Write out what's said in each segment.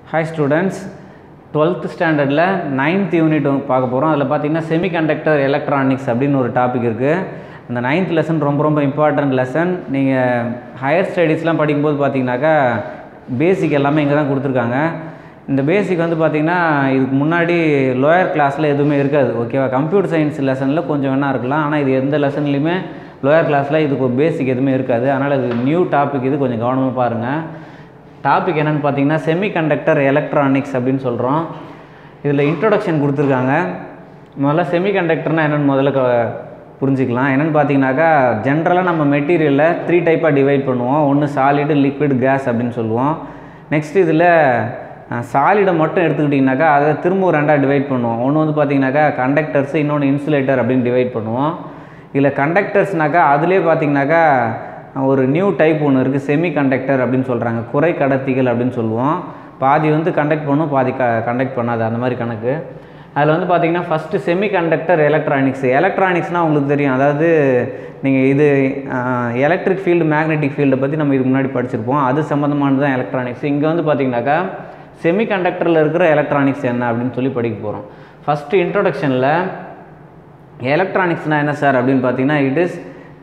Hi students, 12th standard 9th unit பார்க்க போறோம். அதில் பார்த்தீங்கன்னா Semiconductor Electronics அப்படினு ஒரு டாபிக் இருக்கு. அந்த 9th lesson ரொம்ப இம்பார்ட்டன்ட் லெசன். நீங்க ஹையர் ஸ்டடீஸ்லாம் படிக்கும்போது பார்த்தீங்கன்னாக்கா பேசிக் எல்லாமே இங்க தான் கொடுத்திருக்காங்க. இந்த பேசிக் வந்து பார்த்தீங்கன்னா இதுக்கு முன்னாடி லோயர் கிளாஸ்ல எதுவுமே இருக்காது. ஓகேவா? கம்ப்யூட்டர் சயின்ஸ் லெசன்ல கொஞ்சம் வேணா இருக்கலாம். ஆனா இது எந்த லெசன்லயுமே லோயர் கிளாஸ்ல இதுக்கு பேசிக் எதுவுமே இருக்காது. அதனால இது நியூ டாபிக், இது கொஞ்சம் கவனமா பாருங்க. டாபிக் என்னன்னு பார்த்தீங்கன்னா செமிகண்டக்டர் எலக்ட்ரானிக்ஸ் அப்படின்னு சொல்கிறோம். இதில் இன்ட்ரொடக்ஷன் கொடுத்துருக்காங்க. முதல்ல செமிகண்டக்டர்னால் என்னென்னு முதல்ல புரிஞ்சிக்கலாம். என்னென்னு பார்த்தீங்கன்னாக்கா ஜென்ரலாக நம்ம மெட்டீரியலில் 3 டைப்பாக டிவைட் பண்ணுவோம். ஒன்று சாலிடு, லிக்விட், கேஸ் அப்படின்னு சொல்லுவோம். நெக்ஸ்ட் இதில் சாலிடை மட்டும் எடுத்துக்கிட்டிங்கனாக்கா அதை திரும்ப ரெண்டாக டிவைட் பண்ணுவோம். ஒன்று வந்து பார்த்தீங்கன்னாக்கா கண்டக்டர்ஸ், இன்னொன்று இன்சுலேட்டர் அப்படின்னு டிவைட் பண்ணுவோம். இதில் கண்டக்டர்ஸ்னாக்கா அதுலேயே பார்த்தீங்கன்னாக்கா ஒரு நியூ டைப் ஒன்று இருக்குது, செமிகண்டக்டர் அப்படின்னு சொல்கிறாங்க. குறை கடத்திகள் அப்படின்னு சொல்லுவோம். பாதி வந்து கண்டக்ட் பண்ணும், பாதி கண்டக்ட் பண்ணாது, அந்த மாதிரி கணக்கு. அதில் வந்து பார்த்திங்கன்னா ஃபஸ்ட்டு செமிகண்டக்டர் எலக்ட்ரானிக்ஸ். எலக்ட்ரானிக்ஸ்னால் உங்களுக்கு தெரியும், அதாவது நீங்கள் இது எலக்ட்ரிக் ஃபீல்டு, மேக்னெட்டிக் ஃபீல்டை பற்றி நம்ம இதுக்கு முன்னாடி படிச்சிருப்போம். அது சம்மந்தமானது தான் எலக்ட்ரானிக்ஸ். இங்கே வந்து பார்த்திங்கனாக்கா செமிகண்டக்டரில் இருக்கிற எலக்ட்ரானிக்ஸ் என்ன அப்படின்னு சொல்லி படிக்க போகிறோம். ஃபஸ்ட்டு இன்ட்ரொடக்ஷனில் எலக்ட்ரானிக்ஸ்னால் என்ன சார் அப்படின்னு பார்த்தீங்கன்னா இட் இஸ்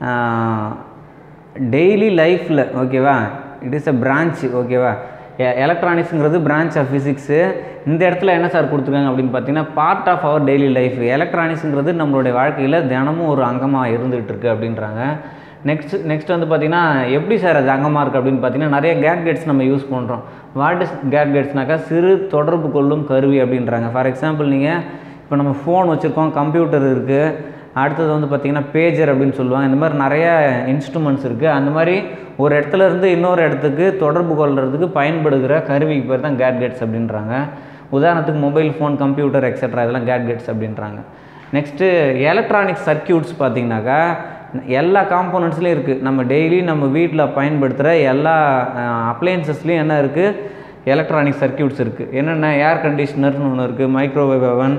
டெய்லி லைஃப்பில், ஓகேவா, இட் இஸ் அ பிரான்ச், ஓகேவா. எலக்ட்ரானிக்ஸுங்கிறது பிரான்ச் ஆஃப் ஃபிசிக்ஸு. இந்த இடத்துல என்ன சார் கொடுத்துருக்காங்க அப்படின்னு பார்த்தீங்கன்னா part of our daily life. எலக்ட்ரானிக்ஸுங்கிறது நம்மளுடைய வாழ்க்கையில் தினமும் ஒரு அங்கமாக இருந்துகிட்டு இருக்குது அப்படின்றாங்க. நெக்ஸ்ட் வந்து பார்த்திங்கன்னா எப்படி சார் அது அங்கமாக இருக்குது அப்படின்னு பார்த்தீங்கன்னா நிறைய கேட்கெட்ஸ் நம்ம யூஸ் பண்ணுறோம். வாட் இஸ் கேட்கெட்ஸ்னாக்கா சிறு தொடர்பு கொள்ளும் கருவி அப்படின்றாங்க. ஃபார் எக்ஸாம்பிள் நீங்கள் இப்போ நம்ம ஃபோன் வச்சுருக்கோம், கம்ப்யூட்டர் இருக்குது, அடுத்தது வந்து பார்த்திங்கன்னா பேஜர் அப்படின்னு சொல்லுவாங்க. இந்த மாதிரி நிறைய இன்ஸ்ட்ருமெண்ட்ஸ் இருக்குது. அந்த மாதிரி ஒரு இடத்துல இருந்து இன்னொரு இடத்துக்கு தொடர்பு கொள்கிறதுக்கு பயன்படுகிற கருவிக்கு பேர் தான் கேட்கெட்ஸ் அப்படின்றாங்க. உதாரணத்துக்கு மொபைல் ஃபோன், கம்ப்யூட்டர் எக்ஸெட்ரா, இதெல்லாம் கேட்கெட்ஸ் அப்படின்றாங்க. நெக்ஸ்ட்டு எலக்ட்ரானிக் சர்க்கியூட்ஸ் பார்த்திங்கனாக்கா எல்லா காம்போனன்ட்ஸ்லேயும் இருக்குது. நம்ம டெய்லி நம்ம வீட்டில் பயன்படுத்துகிற எல்லா அப்ளையன்சஸ்லேயும் என்ன இருக்குது, எலக்ட்ரானிக் சர்க்கியூட்ஸ் இருக்குது. என்னென்ன, ஏர் கண்டிஷ்னர்னு ஒன்று இருக்குது, மைக்ரோவேவ் அவன்,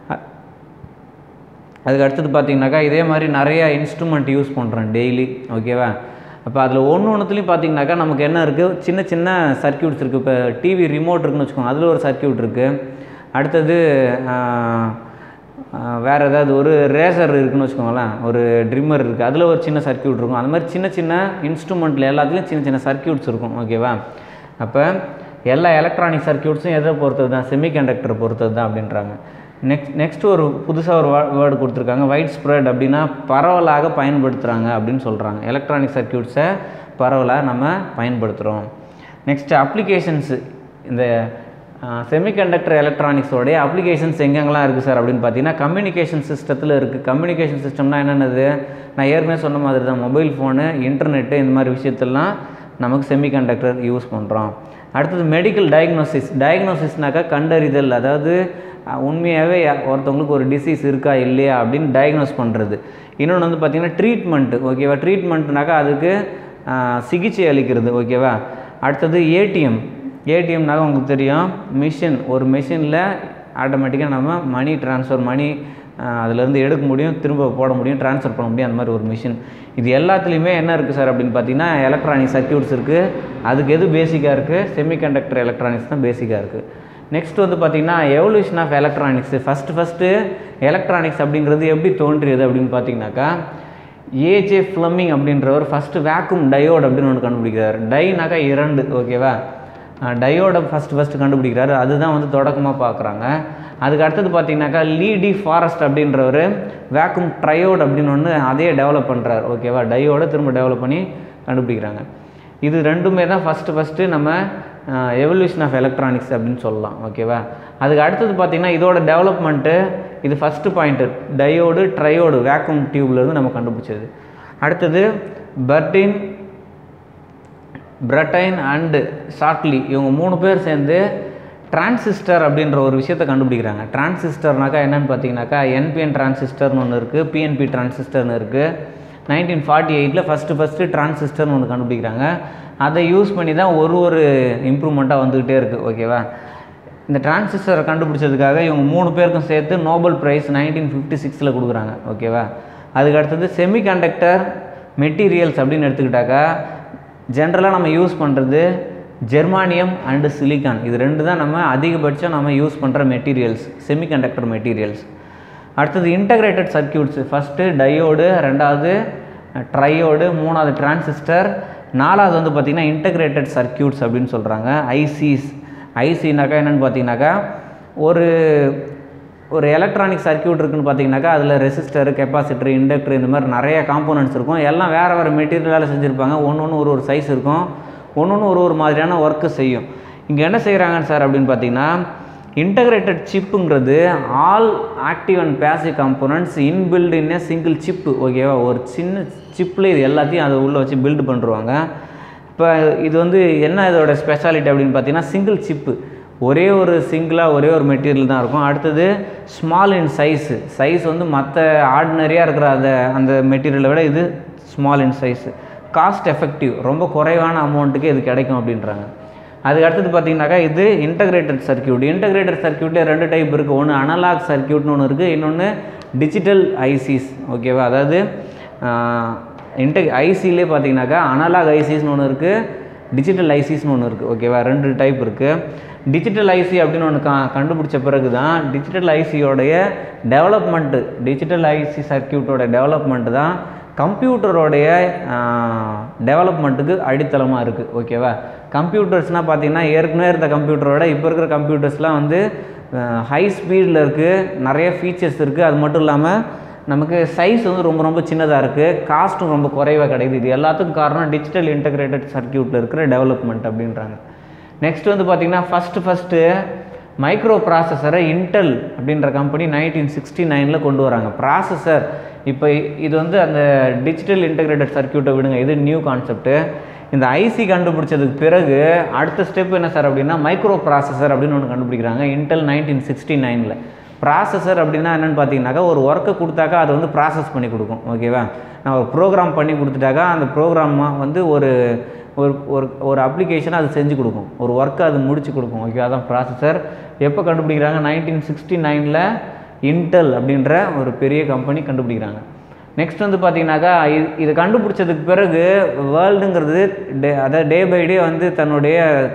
அதுக்கு அடுத்தது பார்த்திங்கனாக்கா இதே மாதிரி நிறையா இன்ஸ்ட்ருமெண்ட் யூஸ் பண்ணுறோம் டெய்லி, ஓகேவா. அப்போ அதில் ஒன்றுத்துலேயும் பார்த்திங்கனாக்கா நமக்கு என்ன இருக்குது, சின்ன சின்ன சர்க்கியூட்ஸ் இருக்குது. இப்போ டிவி ரிமோட் இருக்குன்னு வச்சுக்கோங்க, அதில் ஒரு சர்க்கியூட் இருக்குது. அடுத்தது வேறு ஏதாவது ஒரு ரேசர் இருக்குதுன்னு வச்சுக்கோங்களேன், ஒரு ட்ரிம்மர் இருக்குது, அதில் ஒரு சின்ன சர்க்கியூட் இருக்கும். அந்த மாதிரி சின்ன சின்ன இன்ஸ்ட்ருமெண்ட்டில் எல்லாத்துலேயும் சின்ன சின்ன சர்க்கியூட்ஸ் இருக்கும், ஓகேவா. அப்போ எல்லா எலக்ட்ரானிக் சர்க்கியூட்ஸும் எதை பொறுத்தது தான், செமிகண்டக்டரை பொறுத்தது தான் அப்படின்றாங்க. நெக்ஸ்ட் ஒரு புதுசாக ஒரு வேர்டு கொடுத்துருக்காங்க, வைட் ஸ்ப்ரெட் அப்படின்னா பரவலாக பயன்படுத்துகிறாங்க அப்படின்னு சொல்கிறாங்க. எலக்ட்ரானிக் சர்க்கியூட்ஸை பரவலாக நம்ம பயன்படுத்துகிறோம். Next applications. இந்த செமிகண்டக்டர் எலக்ட்ரானிக்ஸோடைய அப்ளிகேஷன்ஸ் எங்கெங்கெல்லாம் இருக்குது சார் அப்படின்னு பார்த்தீங்கன்னா கம்யூனிகேஷன் சிஸ்டத்தில் இருக்குது. கம்யூனிகேஷன் சிஸ்டம்னா என்னென்னது, நான் ஏற்கனவே சொன்ன மாதிரி தான், மொபைல் ஃபோனு, இன்டர்நெட்டு, இந்த மாதிரி விஷயத்தெல்லாம் நமக்கு செமிகண்டக்டர் யூஸ் பண்ணுறோம். அடுத்தது மெடிக்கல் டயக்னோசிஸ்னாக்கா கண்டறிதல், அதாவது உண்மையாகவே ஒருத்தவங்களுக்கு ஒரு டிசீஸ் இருக்கா இல்லையா அப்படின்னு டயக்னோஸ் பண்ணுறது. இன்னொன்று வந்து பார்த்திங்கன்னா ட்ரீட்மெண்ட்டு, ஓகேவா. ட்ரீட்மெண்ட்னாக்கா அதுக்கு சிகிச்சை அளிக்கிறது, ஓகேவா. அடுத்தது ஏடிஎம்னாக்கா உங்களுக்கு தெரியும், மிஷின். ஒரு மிஷினில் ஆட்டோமேட்டிக்காக நம்ம மணி ட்ரான்ஸ்ஃபர், அதிலேருந்து எடுக்க முடியும், திரும்ப போட முடியும், ட்ரான்ஸ்ஃபர் பண்ண முடியும், அந்த மாதிரி ஒரு மிஷின். இது எல்லாத்துலேயுமே என்ன இருக்குது சார் அப்படின்னு பார்த்தீங்கன்னா எலக்ட்ரானிக் சர்க்கியூட்ஸ் இருக்குது. அதுக்கு எது பேசிக்காக இருக்குது, செமிகண்டக்டர் எலக்ட்ரானிக்ஸ் தான் பேசிக்காக இருக்குது. நெக்ஸ்ட் வந்து பார்த்திங்கன்னா evolution of electronics. First electronics அப்படிங்கிறது எப்படி தோன்றியது அப்படின்னு பார்த்தீங்கன்னாக்கா ஏஜே ஃப்ளமிங் அப்படின்றவர் ஃபஸ்ட்டு வேக்யூம் டயோட் அப்படின்னு ஒன்று கண்டுபிடிக்கிறார். டைனாக்கா 2, ஓகேவா. டயோடை ஃபஸ்ட்டு கண்டுபிடிக்கிறாரு. அதுதான் வந்து தொடக்கமாக பார்க்குறாங்க. அதுக்கு அடுத்தது பார்த்திங்கனாக்கா லீடி ஃபாரஸ்ட் அப்படின்றவர் வேக்யூம் ட்ரையோட் அப்படின்னு ஒன்று அதையே டெவலப் பண்ணுறாரு, ஓகேவா. டயோடை திரும்ப டெவலப் பண்ணி கண்டுபிடிக்கிறாங்க. இது ரெண்டுமே தான் ஃபஸ்ட்டு நம்ம எவல்யூஷன் ஆஃப் எலக்ட்ரானிக்ஸ் அப்படின்னு சொல்லலாம், ஓகேவா. அதுக்கு அடுத்தது பார்த்திங்கன்னா இதோட டெவலப்மெண்ட்டு, இது first point, diode triode vacuum டியூப்லேருந்து நம்ம கண்டுபிடிச்சது. அடுத்தது பிரட்டைன் அண்டு ஷார்ட்லி, இவங்க 3 பேர் சேர்ந்து டிரான்சிஸ்டர் அப்படின்ற ஒரு விஷயத்தை கண்டுபிடிக்கிறாங்க. டிரான்சிஸ்டர்னாக்கா என்னென்னு பார்த்தீங்கன்னாக்கா என்பிஎன் டிரான்சிஸ்டர்னு ஒன்று இருக்குது, பிஎன்பி டிரான்சிஸ்டர்னு இருக்குது. 1948 ஃபஸ்ட்டு டிரான்சிஸ்டர்னு ஒன்று கண்டுபிடிக்கிறாங்க. அதை யூஸ் பண்ணி தான் ஒரு இம்ப்ரூவ்மெண்ட்டாக வந்துக்கிட்டே இருக்குது, ஓகேவா. இந்த டிரான்சிஸ்டரை கண்டுபிடிச்சதுக்காக இவங்க 3 பேருக்கும் சேர்த்து நோபல் ப்ரைஸ் 1956 கொடுக்குறாங்க, ஓகேவா. அதுக்கு அடுத்தது செமிகண்டக்டர் மெட்டீரியல்ஸ் அப்படின்னு எடுத்துக்கிட்டாக்கா ஜென்ரலாக நம்ம யூஸ் பண்ணுறது ஜெர்மானியம் அண்டு சிலிக்கான். இது ரெண்டு தான் நம்ம அதிகபட்சம் நம்ம யூஸ் பண்ணுற மெட்டீரியல்ஸ், செமிகண்டக்டர் மெட்டீரியல்ஸ். அடுத்தது இன்டகிரேட்டட் சர்க்கியூட்ஸ். ஃபஸ்ட்டு டயோடு, ரெண்டாவது ட்ரையோடு, மூணாவது டிரான்சிஸ்டர், நாலாவது வந்து பார்த்திங்கன்னா இன்டகிரேட்டட் சர்க்கியூட்ஸ் அப்படின்னு சொல்கிறாங்க. ஐசிஸ். ஐசினாக்கா என்னென்னு பார்த்தீங்கன்னாக்கா ஒரு எலக்ட்ரானிக் சர்க்கியூட் இருக்குதுன்னு பார்த்தீங்கன்னாக்கா அதில் ரெசிஸ்டர், கெப்பாசிட்டர், இண்டக்டர் இந்த மாதிரி நிறைய காம்போனன்ட்ஸ் இருக்கும். எல்லாம் வேறு வேறு மெட்டீரியலால் செஞ்சுருப்பாங்க. ஒன்று ஒரு சைஸ் இருக்கும், ஒன்று ஒரு மாதிரியான ஒர்க்கு செய்யும். இங்கே என்ன செய்கிறாங்க சார் அப்படின்னு பார்த்தீங்கன்னா, இன்டகிரேட்டட் சிப்புங்கிறது all active and passive components inbuilt in a single chip. ஓகேவா, ஒரு சின்ன சிப்பில் இது எல்லாத்தையும் அதை உள்ளே வச்சு பில்டு பண்ணுருவாங்க. இப்போ இது வந்து என்ன இதோட ஸ்பெஷாலிட்டி அப்படின்னு பார்த்தீங்கன்னா, சிங்கிள் சிப்பு, ஒரே ஒரு மெட்டீரியல் தான் இருக்கும். அடுத்தது ஸ்மால் இன் சைஸ் வந்து மற்ற ஆர்டினரியாக இருக்கிற அந்த மெட்டீரியலை விட இது small in size. Cost effective, ரொம்ப குறைவான அமௌண்ட்டுக்கு இது கிடைக்கும் அப்படின்றாங்க. அதுக்கு அடுத்தது பார்த்திங்கனாக்கா இது இன்டகிரேட்டட் சர்க்கியூட். இன்டகிரேட்டட் சர்க்கியூட்டில் ரெண்டு டைப் இருக்குது. ஒன்று அனலாக் சர்க்கியூட்னு ஒன்று இருக்குது, இன்னொன்று டிஜிட்டல் ஐசிஸ். ஓகேவா, அதாவது ஐசிலே பார்த்திங்கனாக்கா அனலாக் ஐசிஸ்னு ஒன்று இருக்குது, டிஜிட்டல் ஐசிஸ்னு ஒன்று இருக்குது. ஓகேவா, ரெண்டு டைப் இருக்குது. டிஜிட்டல் ஐசி அப்படின்னு ஒன்று கண்டுபிடிச்ச பிறகு தான் டிஜிட்டல் ஐசியோடைய டெவலப்மெண்ட்டு, டிஜிட்டல் ஐசி சர்க்கியூட்டோட டெவலப்மெண்ட்டு தான் கம்ப்யூட்டரோடைய டெவலப்மெண்ட்டுக்கு அடித்தளமாக இருக்குது. ஓகேவா, கம்ப்யூட்டர்ஸ்னால் பார்த்திங்கன்னா ஏற்கனவே இருந்த கம்ப்யூட்டரோட இப்போ இருக்கிற கம்ப்யூட்டர்ஸ்லாம் வந்து ஹை ஸ்பீடில் இருக்குது, நிறைய ஃபீச்சர்ஸ் இருக்குது. அது மட்டும் இல்லாமல் நமக்கு சைஸ் வந்து ரொம்ப சின்னதாக இருக்குது, காஸ்ட்டும் ரொம்ப குறைவாக கிடைக்குது. இது எல்லாத்துக்கும் காரணம் டிஜிட்டல் இன்டகிரேட்டட் சர்க்கியூட்டில் இருக்கிற டெவலப்மெண்ட் அப்படின்றாங்க. நெக்ஸ்ட் வந்து பார்த்திங்கன்னா ஃபஸ்ட்டு மைக்ரோ ப்ராசஸரை இன்டெல் அப்படின்ற கம்பெனி 1969 கொண்டு வராங்க. ப்ராசஸர் இப்போ இது வந்து அந்த டிஜிட்டல் இன்டகிரேட்டட் சர்க்கியூட்டை விடுங்க, இது நியூ கான்செப்ட்டு. இந்த ஐசி கண்டுபிடிச்சதுக்கு பிறகு அடுத்த ஸ்டெப் என்ன சார் அப்படின்னா மைக்ரோ ப்ராசஸர் அப்படின்னு ஒன்று கண்டுபிடிக்கிறாங்க இன்டெல் 1969. ப்ராசஸர் அப்படின்னா என்னென்னு பார்த்தீங்கன்னாக்கா ஒரு ஒர்க்கை கொடுத்தாக்கா அதை வந்து ப்ராசஸ் பண்ணி கொடுக்கும். ஓகேவா, நான் ஒரு ப்ரோக்ராம் பண்ணி கொடுத்துட்டாக்கா அந்த ப்ரோக்ராமாக வந்து ஒரு அப்ளிகேஷனை அது செஞ்சு கொடுக்கும், ஒரு ஒர்க்கை அது முடிச்சு கொடுக்கும். ஓகே, அதான் ப்ராசஸர். எப்போ கண்டுபிடிக்கிறாங்க? 1969 இன்டெல் அப்படின்ற ஒரு பெரிய கம்பெனி கண்டுபிடிக்கிறாங்க. நெக்ஸ்ட் வந்து பார்த்திங்கனாக்கா இது கண்டுபிடிச்சதுக்கு பிறகு வேர்ல்டுங்கிறது அதாவது டே பை டே வந்து தன்னுடைய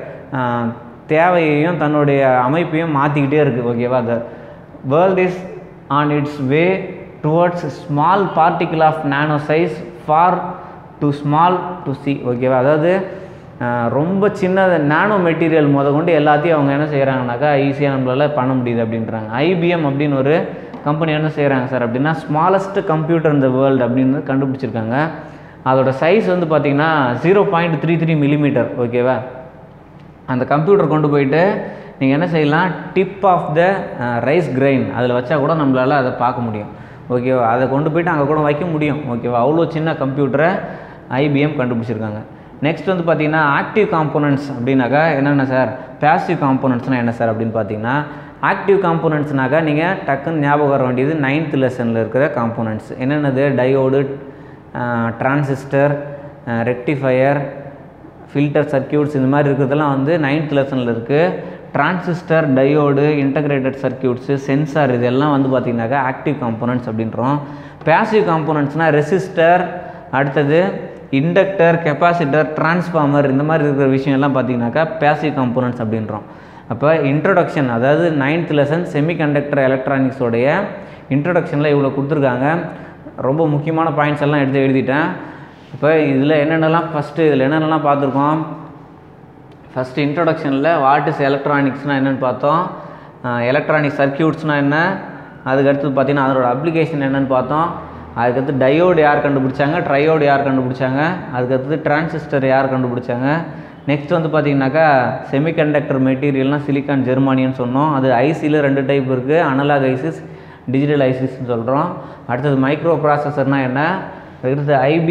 தேவையையும் தன்னுடைய அமைப்பையும் மாற்றிக்கிட்டே இருக்குது. ஓகேவா, the world is on its way towards small particle of nano size for to small to see. ஓகேவா, அதாவது ரொம்ப சின்ன நானோ மெட்டீரியல் கொண்டு எல்லாத்தையும் அவங்க என்ன செய்கிறாங்கனாக்கா ஈஸியாக நம்மளால் பண்ண முடியுது அப்படின்றாங்க. ஐபிஎம் அப்படின்னு ஒரு கம்பெனி என்ன செய்கிறாங்க சார் அப்படின்னா ஸ்மாலஸ்ட் கம்ப்யூட்டர் இந்த வேர்ல்டு அப்படின்னு கண்டுபிடிச்சிருக்காங்க. அதோட சைஸ் வந்து பார்த்திங்கன்னா 0.33 மில்லிமீட்டர். ஓகேவா, அந்த கம்ப்யூட்டர் கொண்டு போயிட்டு நீங்கள் என்ன செய்யலாம், tip of the rice grain அதில் வச்சா கூட நம்மளால் அதை பார்க்க முடியும். ஓகேவா, அதை கொண்டு போய்ட்டு அங்கே கூட வைக்க முடியும். ஓகேவா, அவ்வளோ சின்ன கம்ப்யூட்டரை ஐபிஎம் கண்டுபிடிச்சிருக்காங்க. நெக்ஸ்ட் வந்து பார்த்திங்கன்னா ஆக்டிவ் காம்போனன்ட்ஸ் அப்படின்னாக்கா என்னென்ன சார், பேசிவ் காம்போனன்ட்ஸ்னால் என்ன சார் அப்படின்னு பார்த்தீங்கன்னா ஆக்டிவ் காம்போனன்ட்ஸ்னாக்கா நீங்கள் டக்குன்னு ஞாபகம் வர வேண்டியது 9th லெசனில் இருக்கிற காம்போனன்ட்ஸ் என்னென்னது, diode, transistor, rectifier, filter circuits, இந்த மாதிரி இருக்கிறதெல்லாம் வந்து 9th லெசனில் இருக்குது. Transistor, diode, integrated circuits, sensor, இதெல்லாம் வந்து பார்த்திங்கனாக்கா ஆக்டிவ் காம்போனன்ட்ஸ் அப்படின்றோம். பேசிவ் காம்போனன்ட்ஸ்னால் ரெசிஸ்டர், அடுத்தது இண்டக்டர், கெப்பாசிட்டர், டிரான்ஸ்ஃபார்மர், இந்த மாதிரி இருக்கிற விஷயம் எல்லாம் பார்த்திங்கனாக்கா பேசிவ் காம்போனன்ட்ஸ் அப்படின்றோம். அப்போ இன்ட்ரொடக்ஷன், அதாவது 9th லெசன் செமிகண்டக்டர் எலக்ட்ரானிக்ஸோடைய இன்ட்ரொடக்ஷனில் இவ்வளோ கொடுத்துருக்காங்க. ரொம்ப முக்கியமான பாயிண்ட்ஸ் எல்லாம் எழுதிட்டேன். இப்போ இதில் என்னென்னலாம் பார்த்துருக்கோம். ஃபஸ்ட்டு இன்ட்ரொடக்ஷனில் வாட் இஸ் எலக்ட்ரானிக்ஸ்னால் என்னென்னு பார்த்தோம், எலக்ட்ரானிக் சர்க்கியூட்ஸ்னால் என்ன, அதுக்கடுத்து பார்த்திங்கன்னா அதோட அப்ளிகேஷன் என்னென்னு பார்த்தோம். அதுக்கடுத்து டயோடு யார் கண்டுபிடிச்சாங்க, ட்ரையோடு யார் கண்டுபிடிச்சாங்க, அதுக்கடுத்து டிரான்சிஸ்டர் யார் கண்டுபிடிச்சாங்க. நெக்ஸ்ட் வந்து பார்த்திங்கனாக்கா செமிகண்டக்டர் மெட்டீரியல்னால் சிலிக்கான், ஜெர்மானியன்னு சொன்னோம். அது ஐசியில் ரெண்டு டைப் இருக்குது, அனலாக் ஐசிஸ், டிஜிட்டல் ஐசிஸ்ன்னு சொல்கிறோம். அடுத்தது மைக்ரோ ப்ராசஸர்னால் என்ன, அடுத்தது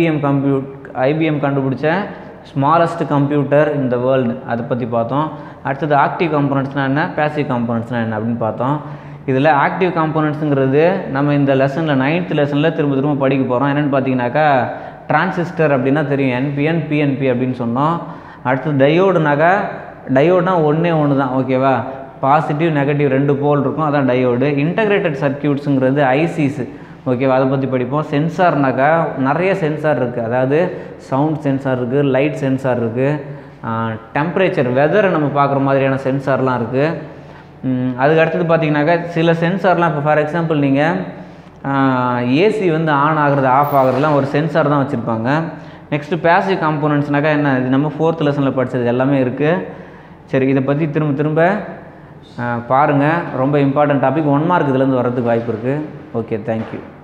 ஐபிஎம் கண்டுபிடிச்ச ஸ்மாலஸ்ட் கம்ப்யூட்டர் இந்த வேர்ல்டு, அதை பற்றி பார்த்தோம். அடுத்தது ஆக்டிவ் காம்போனன்ட்ஸ்னால் என்ன, பேசிவ் காம்போனன்ட்ஸ்னால் என்ன அப்படின்னு பார்த்தோம். இதில் ஆக்டிவ் காம்போனன்ட்ஸுங்கிறது நம்ம இந்த லெசனில் 9th லெசனில் திரும்ப படிக்க போகிறோம். என்னென்னு பார்த்தீங்கன்னாக்கா டிரான்சிஸ்டர் அப்படின்னா தெரியும், என்பிஎன், பிஎன்பி அப்படின்னு சொன்னோம். அடுத்தது டயோடுனா ஒன்று தான். ஓகேவா, பாசிட்டிவ் நெகட்டிவ் ரெண்டு போல் இருக்கும், அதான் டயோடு. Integrated சர்க்கியூட்ஸுங்கிறது ISIS. ஓகேவா, அதை பற்றி படிப்போம். சென்சார்னாக்கா நிறைய சென்சார் இருக்குது, அதாவது சவுண்ட் சென்சார் இருக்குது, லைட் சென்சார் இருக்குது, டெம்பரேச்சர் வெதரை நம்ம பார்க்குற மாதிரியான சென்சார்லாம் இருக்குது. அதுக்கு அடுத்தது பார்த்திங்கனாக்கா சில சென்சார்லாம் இப்போ ஃபார் எக்ஸாம்பிள் நீங்கள் ஏசி வந்து ஆன் ஆகிறது ஆஃப் ஆகிறதுலாம் ஒரு சென்சார் தான் வச்சுருப்பாங்க. நெக்ஸ்ட்டு பேசிவ் காம்போனன்ட்ஸ்னாக்கா என்ன, இது நம்ம 4th லெசனில் படித்தது எல்லாமே இருக்குது. சரி, இதை பற்றி திரும்ப பாருங்கள். ரொம்ப இம்பார்ட்டன்ட் டாபிக், 1 மார்க் இதுலேருந்து வரதுக்கு வாய்ப்பு இருக்குது. Okay, thank you.